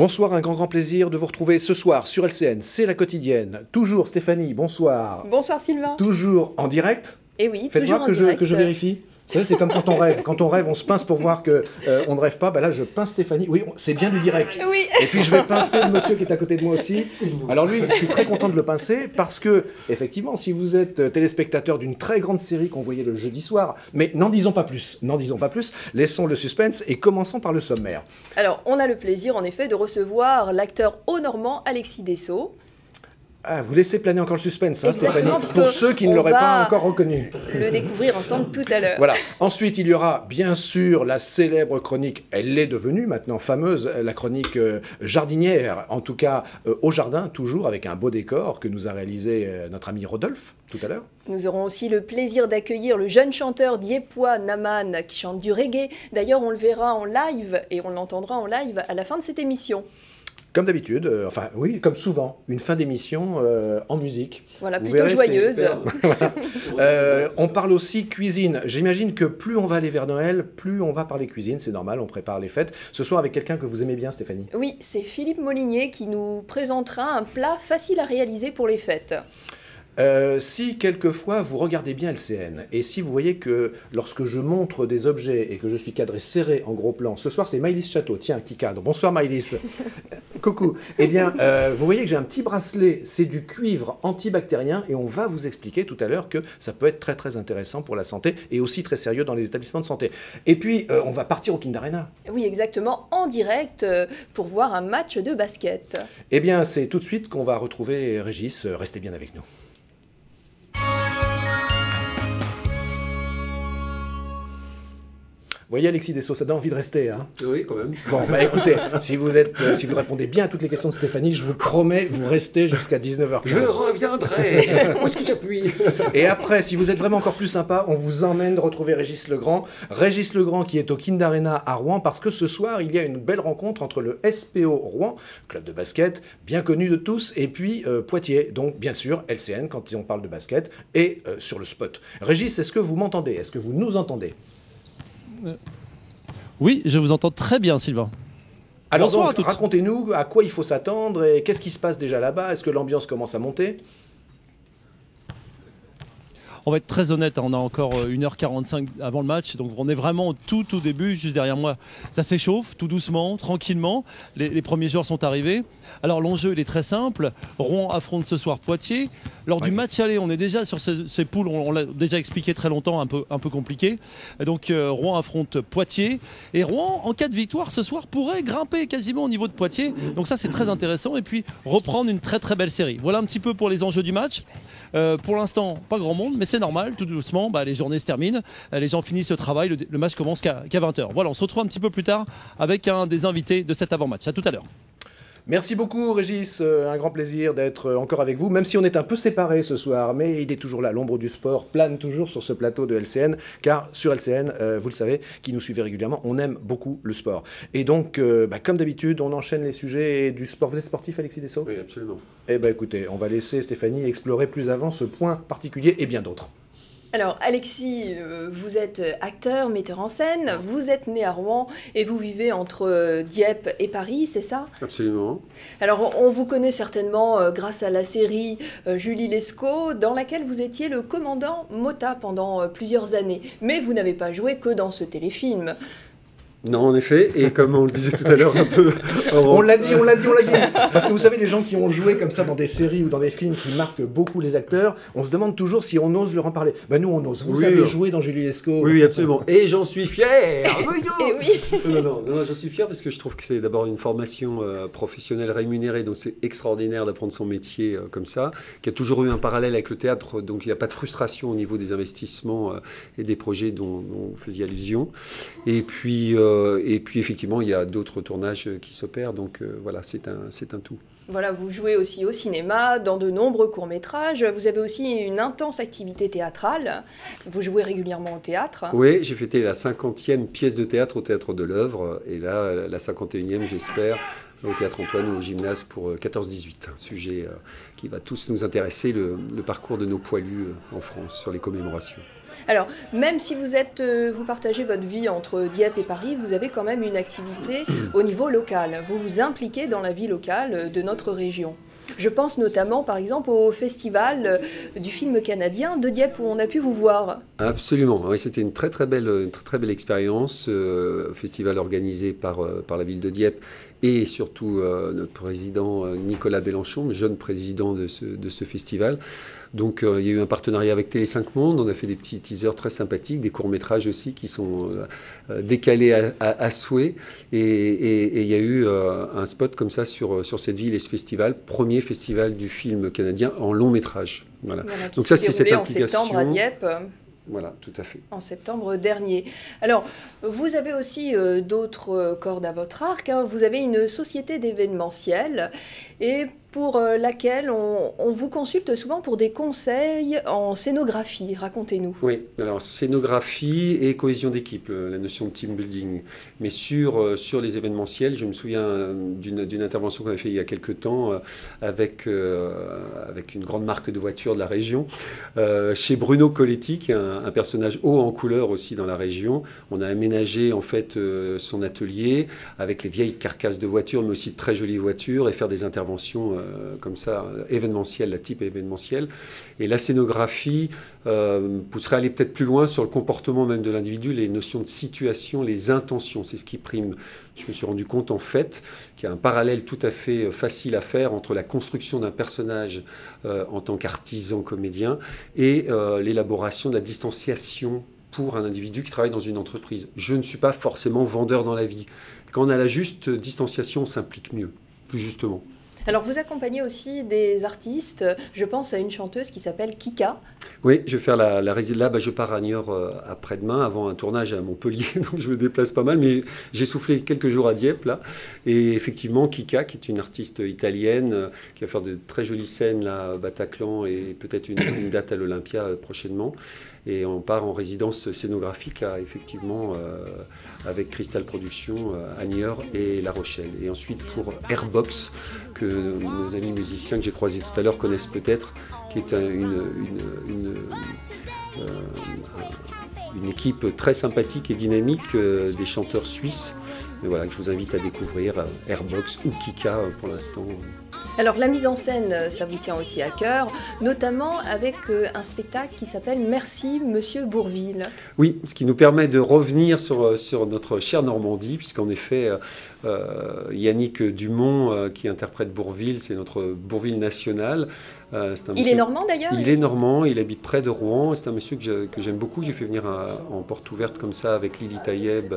Bonsoir, un grand plaisir de vous retrouver ce soir sur LCN, c'est la quotidienne. Toujours Stéphanie, bonsoir. Bonsoir Sylvain. Toujours en direct. Et oui, faites toujours voir en direct. Que je vérifie. Vous savez, c'est comme quand on rêve. Quand on rêve, on se pince pour voir qu'on ne rêve pas. Bah là, je pince Stéphanie. Oui, c'est bien du direct. Oui. Et puis, je vais pincer le monsieur qui est à côté de moi aussi. Alors lui, je suis très content de le pincer parce que, effectivement, si vous êtes téléspectateur d'une très grande série qu'on voyait le jeudi soir, mais n'en disons pas plus, laissons le suspense et commençons par le sommaire. Alors, on a le plaisir, en effet, de recevoir l'acteur haut-normand Alexis Desseaux. Ah, vous laissez planer encore le suspense, hein, Stéphanie, parce pour que ceux qui ne l'auraient pas encore reconnu. Le découvrir ensemble tout à l'heure. Voilà. Ensuite, il y aura bien sûr la célèbre chronique, elle l'est devenue maintenant fameuse, la chronique jardinière, en tout cas au jardin, toujours avec un beau décor que nous a réalisé notre ami Rodolphe tout à l'heure. Nous aurons aussi le plaisir d'accueillir le jeune chanteur diepois Naman qui chante du reggae. D'ailleurs, on le verra en live et on l'entendra en live à la fin de cette émission. Comme d'habitude, enfin oui, comme souvent, une fin d'émission en musique. Voilà, vous plutôt verrez, joyeuse. Voilà. On parle aussi cuisine. J'imagine que plus on va aller vers Noël, plus on va parler cuisine, c'est normal, on prépare les fêtes. Ce soir avec quelqu'un que vous aimez bien, Stéphanie. Oui, c'est Philippe Molinier qui nous présentera un plat facile à réaliser pour les fêtes. Si quelquefois vous regardez bien LCN et si vous voyez que lorsque je montre des objets et que je suis cadré serré en gros plan, ce soir c'est Maëlys Château, tiens, qui cadre. Bonsoir Maëlys. Coucou. Eh bien, vous voyez que j'ai un petit bracelet, c'est du cuivre antibactérien et on va vous expliquer tout à l'heure que ça peut être très très intéressant pour la santé et aussi très sérieux dans les établissements de santé. Et puis, on va partir au Kind Arena. Oui, exactement, en direct pour voir un match de basket. Eh bien, c'est tout de suite qu'on va retrouver Régis. Restez bien avec nous. Vous voyez Alexis Desseaux, ça donne envie de rester, hein? Oui, quand même. Bon, bah écoutez, si vous répondez bien à toutes les questions de Stéphanie, je vous promets, vous restez jusqu'à 19h15. Je reviendrai. Où est-ce que j'appuie? Et après, si vous êtes vraiment encore plus sympa, on vous emmène retrouver Régis Legrand. Régis Legrand qui est au Kind Arena à Rouen, parce que ce soir, il y a une belle rencontre entre le SPO Rouen, club de basket, bien connu de tous, et puis Poitiers, donc bien sûr LCN quand on parle de basket, et sur le spot. Régis, est-ce que vous m'entendez? Est-ce que vous nous entendez? Oui, je vous entends très bien, Sylvain. Alors bonsoir donc, à toutes. racontez-nous à quoi il faut s'attendre et qu'est-ce qui se passe déjà là-bas? Est-ce que l'ambiance commence à monter? On va être très honnête, on a encore 1h45 avant le match, donc on est vraiment au tout début, juste derrière moi. Ça s'échauffe, tout doucement, tranquillement. Les premiers joueurs sont arrivés. Alors l'enjeu, il est très simple. Rouen affronte ce soir Poitiers. Lors du match aller, on est déjà sur ces poules, on l'a déjà expliqué très longtemps, un peu compliqué. Et donc Rouen affronte Poitiers. Et Rouen, en cas de victoire ce soir, pourrait grimper quasiment au niveau de Poitiers. Donc ça, c'est très intéressant. Et puis reprendre une très belle série. Voilà un petit peu pour les enjeux du match. Pour l'instant, pas grand monde, mais c'est normal, tout doucement, les journées se terminent, les gens finissent le travail, le match commence qu'à 20h. Voilà, on se retrouve un petit peu plus tard avec un des invités de cet avant-match. À tout à l'heure. Merci beaucoup Régis, un grand plaisir d'être encore avec vous, même si on est un peu séparés ce soir, mais il est toujours là, l'ombre du sport plane toujours sur ce plateau de LCN, car sur LCN, vous le savez, qui nous suivez régulièrement, on aime beaucoup le sport. Et donc, comme d'habitude, on enchaîne les sujets du sport. Vous êtes sportif, Alexis Desseaux? Oui, absolument. Eh bien écoutez, on va laisser Stéphanie explorer plus avant ce point particulier et bien d'autres. Alors Alexis, vous êtes acteur, metteur en scène, vous êtes né à Rouen et vous vivez entre Dieppe et Paris, c'est ça? Absolument. Alors on vous connaît certainement grâce à la série Julie Lescaut, dans laquelle vous étiez le commandant Mota pendant plusieurs années. Mais vous n'avez pas joué que dans ce téléfilm. Non, en effet, et comme on le disait tout à l'heure un peu... On l'a dit. Parce que vous savez, les gens qui ont joué comme ça dans des séries ou dans des films qui marquent beaucoup les acteurs, on se demande toujours si on ose leur en parler. Ben nous, on ose. Vous avez joué dans Julie Lescaut. Oui, absolument. Et j'en suis fier. Et oui. Non, j'en suis fier parce que je trouve que c'est d'abord une formation professionnelle rémunérée, donc c'est extraordinaire d'apprendre son métier comme ça, qui a toujours eu un parallèle avec le théâtre, donc il n'y a pas de frustration au niveau des investissements et des projets dont vous faisiez allusion. Et puis effectivement, il y a d'autres tournages qui s'opèrent, donc voilà, c'est un tout. Voilà, vous jouez aussi au cinéma, dans de nombreux courts-métrages. Vous avez aussi une intense activité théâtrale. Vous jouez régulièrement au théâtre. Oui, j'ai fêté la 50e pièce de théâtre au Théâtre de l'Œuvre. Et là, la 51e, j'espère, au Théâtre Antoine ou au gymnase pour 14-18. Un sujet qui va tous nous intéresser, le parcours de nos poilus en France sur les commémorations. Alors, même si vous partagez votre vie entre Dieppe et Paris, vous avez quand même une activité au niveau local. Vous vous impliquez dans la vie locale de notre région. Je pense notamment, par exemple, au festival du film canadien de Dieppe où on a pu vous voir. Absolument, oui, c'était une très belle expérience, festival organisé par la ville de Dieppe et surtout notre président Nicolas Bélenchon, jeune président de ce festival. Donc il y a eu un partenariat avec Télé 5 Monde, on a fait des petits teasers très sympathiques, des courts-métrages aussi qui sont décalés à souhait. Et il y a eu un spot comme ça sur cette ville et ce festival, premier festival du film canadien en long-métrage. Voilà. Donc ça c'est cette implication. En septembre à Dieppe. Voilà, tout à fait. En septembre dernier. Alors, vous avez aussi d'autres cordes à votre arc. Hein. Vous avez une société d'événementiel et pour laquelle on vous consulte souvent pour des conseils en scénographie. Racontez-nous. Oui, alors scénographie et cohésion d'équipe, la notion de team building. Mais sur les événementiels, je me souviens d'une intervention qu'on a fait il y a quelques temps avec une grande marque de voitures de la région, chez Bruno Coletti, qui est un personnage haut en couleur aussi dans la région. On a aménagé en fait son atelier avec les vieilles carcasses de voitures, mais aussi de très jolies voitures, et faire des interventions comme ça, événementielles, la type événementielle. Et la scénographie pousserait à aller peut-être plus loin sur le comportement même de l'individu, les notions de situation, les intentions, c'est ce qui prime. Je me suis rendu compte en fait qu'il y a un parallèle tout à fait facile à faire entre la construction d'un personnage en tant qu'artisan comédien et l'élaboration de la distanciation pour un individu qui travaille dans une entreprise. Je ne suis pas forcément vendeur dans la vie. Quand on a la juste distanciation, on s'implique mieux, plus justement. Alors, vous accompagnez aussi des artistes. Je pense à une chanteuse qui s'appelle Kika. Oui, je vais faire la résidence. Là, je pars à Niort après-demain, avant un tournage à Montpellier, donc je me déplace pas mal. Mais j'ai soufflé quelques jours à Dieppe, là. Et effectivement, Kika, qui est une artiste italienne, qui va faire de très jolies scènes là, à Bataclan et peut-être une date à l'Olympia prochainement. Et on part en résidence scénographique, là, effectivement, avec Crystal Productions à Niort et La Rochelle. Et ensuite, pour Airbox, que nos amis musiciens que j'ai croisés tout à l'heure connaissent peut-être, qui est une équipe très sympathique et dynamique des chanteurs suisses. Mais voilà, que je vous invite à découvrir Airbox ou Kika pour l'instant. Alors la mise en scène, ça vous tient aussi à cœur, notamment avec un spectacle qui s'appelle Merci Monsieur Bourvil. Oui, ce qui nous permet de revenir sur notre chère Normandie, puisqu'en effet, Yannick Dumont, qui interprète Bourvil, c'est notre Bourvil national. Il est normand d'ailleurs? Il est normand, il habite près de Rouen. C'est un monsieur que j'aime beaucoup. J'ai fait venir en porte ouverte comme ça avec Lily Taïeb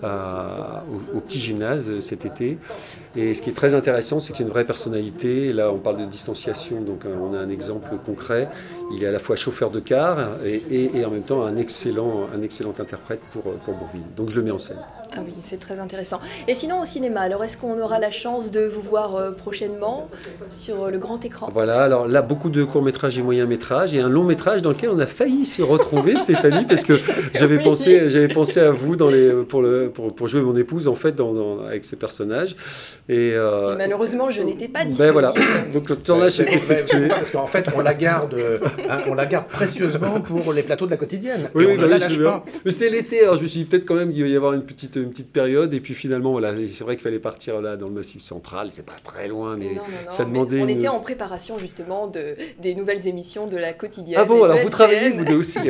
au petit gymnase cet été. Et ce qui est très intéressant, c'est que c'est une vraie personnalité. Là, on parle de distanciation, donc on a un exemple concret. Il est à la fois chauffeur de car et en même temps un excellent interprète pour Bourvil. Donc je le mets en scène. Ah oui, c'est très intéressant. Et sinon au cinéma, alors est-ce qu'on aura la chance de vous voir prochainement sur le grand écran? Voilà, alors là, beaucoup de courts-métrages et moyens-métrages et un long-métrage dans lequel on a failli se retrouver, Stéphanie, parce que j'avais pensé à vous pour jouer mon épouse, en fait, avec ces personnages. Et malheureusement, je n'étais pas disponible. Ben voilà, donc le tournage s'est effectué. Parce qu'en fait, on la garde précieusement pour les plateaux de la quotidienne. Oui, on ne la lâche pas. Mais c'est l'été, alors je me suis dit peut-être quand même qu'il va y avoir une petite période, et puis finalement, voilà, c'est vrai qu'il fallait partir là dans le Massif central, c'est pas très loin, mais non, ça demandait... On était en préparation justement des nouvelles émissions de la quotidienne. Ah bon, alors vous travaillez, vous deux aussi.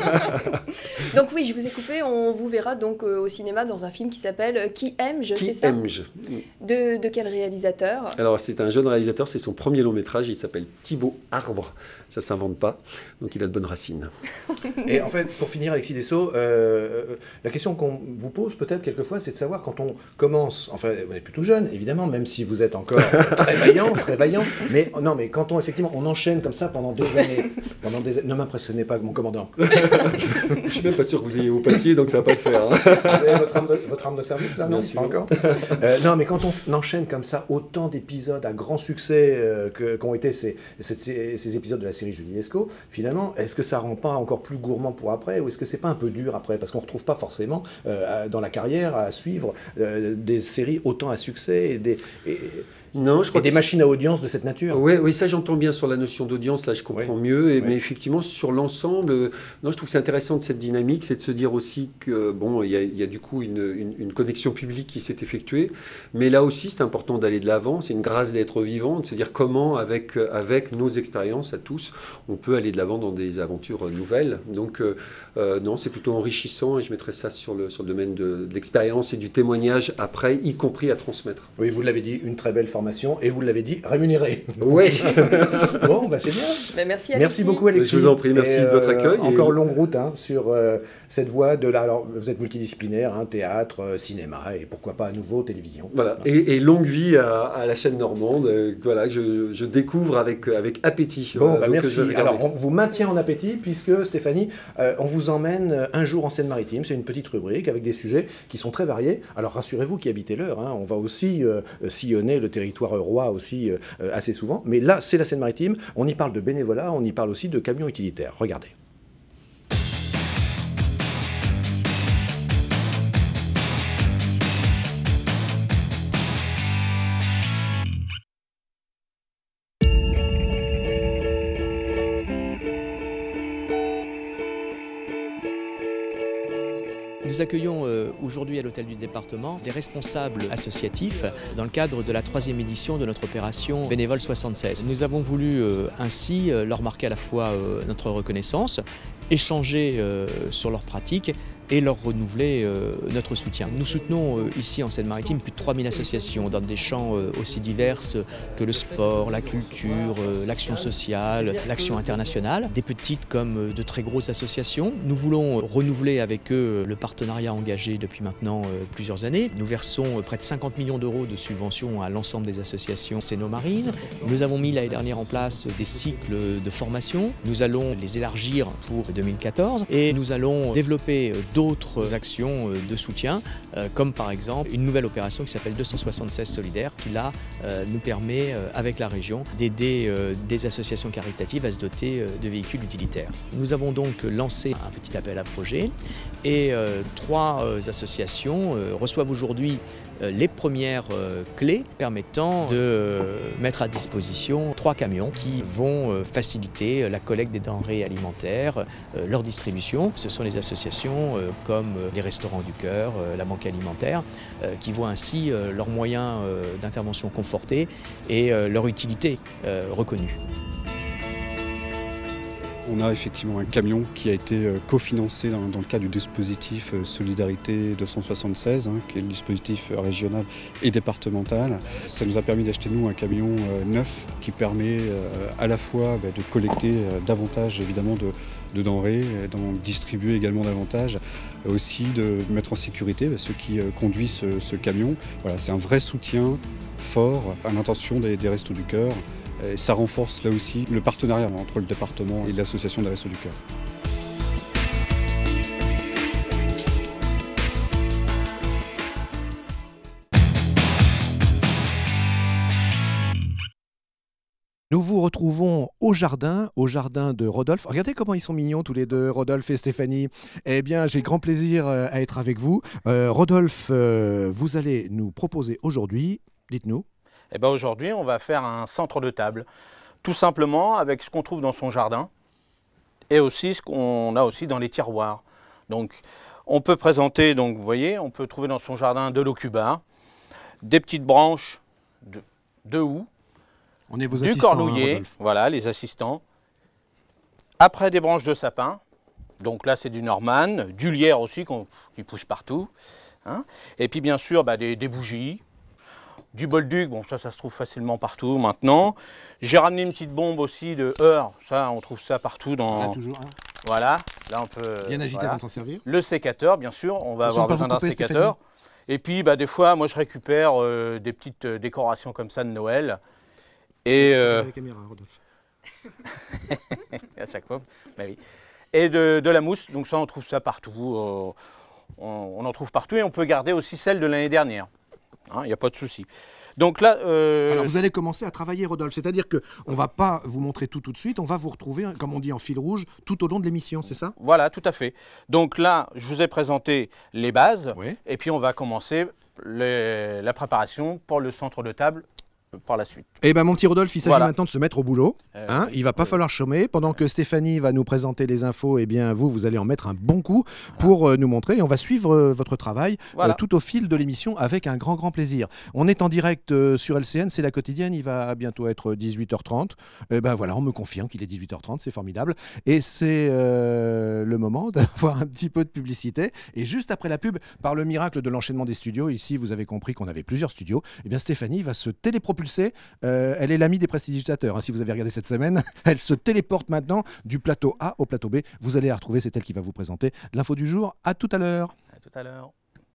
Donc oui, je vous ai coupé, on vous verra donc au cinéma dans un film qui s'appelle Qui aime-je, c'est ça? Qui aime-je. De quel réalisateur? Alors c'est un jeune réalisateur, c'est son premier long métrage, il s'appelle Thibaut Arbre, ça ne s'invente pas, donc il a de bonnes racines. Et en fait, pour finir Alexis Dessau, la question qu'on vous pose peut-être quelquefois, c'est de savoir quand on commence, enfin vous êtes plutôt jeune évidemment, même si vous êtes encore très vaillant, mais non, mais quand effectivement on enchaîne comme ça pendant des années, ne m'impressionnez pas mon commandant. Je suis même pas sûr que vous ayez vos papiers, donc ça va pas le faire. Hein. Vous avez votre arme de service là, non? Pas encore. Non, mais quand on enchaîne comme ça autant d'épisodes à grand succès qu'ont été ces épisodes de la série Julie Lescaut, finalement, est-ce que ça rend pas encore plus gourmand pour après, ou est-ce que c'est pas un peu dur après? Parce qu'on retrouve pas forcément dans la carrière à suivre des séries autant à succès Non, je crois des que machines à audience de cette nature. Oui, oui, ça j'entends bien sur la notion d'audience, là je comprends mieux, mais effectivement sur l'ensemble, non, je trouve que c'est intéressant de cette dynamique, c'est de se dire aussi que bon, il y a du coup une connexion publique qui s'est effectuée, mais là aussi c'est important d'aller de l'avant, c'est une grâce d'être vivant, de se dire comment avec nos expériences à tous, on peut aller de l'avant dans des aventures nouvelles. Donc non, c'est plutôt enrichissant et je mettrais ça sur le domaine de l'expérience et du témoignage après, y compris à transmettre. Oui, vous l'avez dit, une très belle formation. Et vous l'avez dit, rémunéré. Oui. Bon, bah c'est bien. Mais merci Alexis. Merci beaucoup Alexis. Je vous en prie, merci de votre accueil. Encore longue route sur cette voie de la... Alors, vous êtes multidisciplinaire, théâtre, cinéma et pourquoi pas à nouveau télévision. Voilà. Et longue vie à la chaîne normande, voilà, je découvre avec appétit. Bon, bah merci. Alors, on vous maintient en appétit puisque Stéphanie, on vous emmène un jour en Seine-Maritime. C'est une petite rubrique avec des sujets qui sont très variés. Alors, rassurez-vous qui habitez l'Eure, on va aussi sillonner le territoire roi aussi assez souvent. Mais là, c'est la Seine-Maritime. On y parle de bénévolat, on y parle aussi de camions utilitaires. Regardez. Nous accueillons aujourd'hui à l'hôtel du département des responsables associatifs dans le cadre de la 3e édition de notre opération Bénévole 76. Nous avons voulu ainsi leur marquer à la fois notre reconnaissance, échanger sur leurs pratiques et leur renouveler notre soutien. Nous soutenons ici en Seine-Maritime plus de 3000 associations dans des champs aussi diverses que le sport, la culture, l'action sociale, l'action internationale, des petites comme de très grosses associations. Nous voulons renouveler avec eux le partenariat engagé depuis maintenant plusieurs années. Nous versons près de 50 millions d'euros de subventions à l'ensemble des associations séno-marines. Nous avons mis l'année dernière en place des cycles de formation. Nous allons les élargir pour 2014 et nous allons développer d'autres actions de soutien, comme par exemple une nouvelle opération qui s'appelle 276 Solidaire, qui là nous permet avec la région d'aider des associations caritatives à se doter de véhicules utilitaires. Nous avons donc lancé un petit appel à projet et 3 associations reçoivent aujourd'hui les premières clés permettant de mettre à disposition 3 camions qui vont faciliter la collecte des denrées alimentaires, leur distribution. Ce sont les associations comme les Restaurants du Cœur, la Banque Alimentaire, qui voient ainsi leurs moyens d'intervention confortés et leur utilité reconnue. On a effectivement un camion qui a été cofinancé dans le cadre du dispositif Solidarité 276, qui est le dispositif régional et départemental. Ça nous a permis d'acheter nous un camion neuf qui permet à la fois de collecter davantage évidemment de denrées, d'en distribuer également davantage, aussi de mettre en sécurité ceux qui conduisent ce camion. Voilà, c'est un vrai soutien fort à l'intention des Restos du Cœur. Et ça renforce là aussi le partenariat entre le département et l'association des Restos du Cœur. Nous vous retrouvons au jardin de Rodolphe. Regardez comment ils sont mignons tous les deux, Rodolphe et Stéphanie. Eh bien, j'ai grand plaisir à être avec vous. Rodolphe, vous allez nous proposer aujourd'hui, dites-nous. Eh bien, aujourd'hui, on va faire un centre de table, tout simplement avec ce qu'on trouve dans son jardin et aussi ce qu'on a aussi dans les tiroirs. Donc, on peut présenter, donc vous voyez, on peut trouver dans son jardin de l'aucubar, des petites branches de houx, on est vos du assistants, cornouiller, voilà, les assistants. Après, des branches de sapin, donc là c'est du Norman, du lierre aussi qui pousse partout, et puis bien sûr des bougies. Du bolduc, bon ça se trouve facilement partout maintenant. J'ai ramené une petite bombe aussi de heure, ça on trouve ça partout dans... Là, toujours, Voilà, là on peut... Bien agité voilà. avant de s'en servir. Le sécateur, bien sûr, on va avoir besoin d'un sécateur. Et puis des fois, moi je récupère des petites décorations comme ça de Noël. Et... La caméra, Rodolphe. À chaque fois, oui. Et de la mousse, donc ça on trouve ça partout. On en trouve partout et on peut garder aussi celle de l'année dernière. Il n'y a pas de souci. Donc là, alors vous allez commencer à travailler, Rodolphe, c'est-à-dire qu'on ne va pas vous montrer tout de suite, on va vous retrouver, comme on dit en fil rouge, tout au long de l'émission, c'est ça? Voilà, tout à fait. Donc là, je vous ai présenté les bases, Oui. et puis on va commencer la préparation pour le centre de table par la suite. Eh bien, mon petit Rodolphe, il s'agit Voilà. maintenant de se mettre au boulot. Hein, il ne va pas falloir chômer. Pendant que Stéphanie va nous présenter les infos, eh bien, vous allez en mettre un bon coup pour nous montrer. Et on va suivre votre travail tout au fil de l'émission avec un grand plaisir. On est en direct sur LCN, c'est la quotidienne. Il va bientôt être 18h30. Eh ben voilà, on me confirme qu'il est 18h30, c'est formidable. Et c'est le moment d'avoir un petit peu de publicité. Et juste après la pub, par le miracle de l'enchaînement des studios, ici, vous avez compris qu'on avait plusieurs studios. Eh bien, Stéphanie va se télépropulser. Elle est l'amie des prestidigitateurs, hein, si vous avez regardé cette semaine. Elle se téléporte maintenant du plateau A au plateau B. Vous allez la retrouver, c'est elle qui va vous présenter l'info du jour. À tout à l'heure. À tout à l'heure.